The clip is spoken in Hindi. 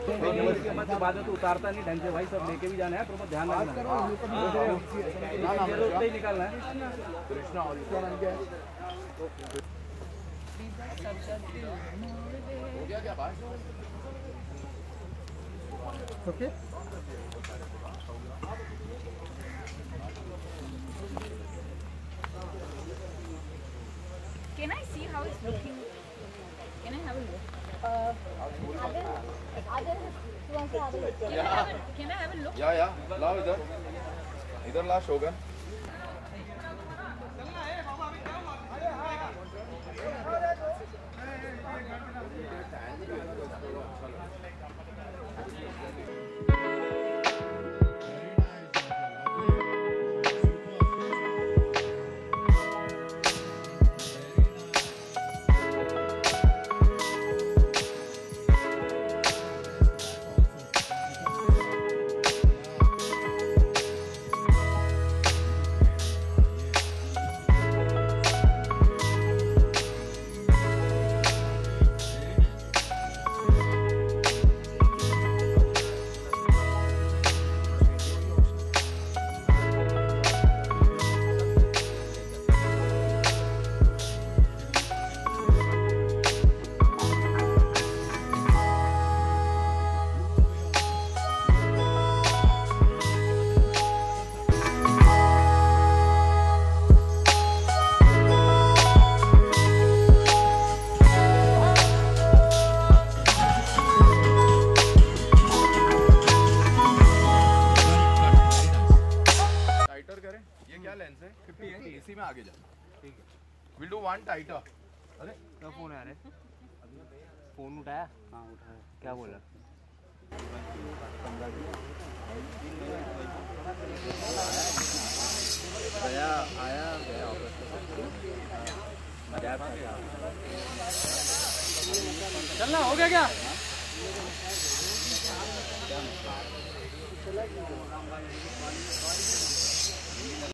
बाद में तो उतारता नहीं ढंग से भाई, सब लेके भी जाना है तो ध्यान रखना है, निकालना है। कृष्णा और इसका नाम क्या है? हो गया क्या बात? Okay. Can I see how it's looking? Can I have a look? Can I have a look? या लाओ इधर ला शोगन। इसी में आगे जा। ठीक है, विल डू वन टाइटर। अरे क्या फोन है? अरे फोन उठाया? हाँ उठाया। क्या बोला? गया आया गया ऑफिस। चलना हो गया क्या?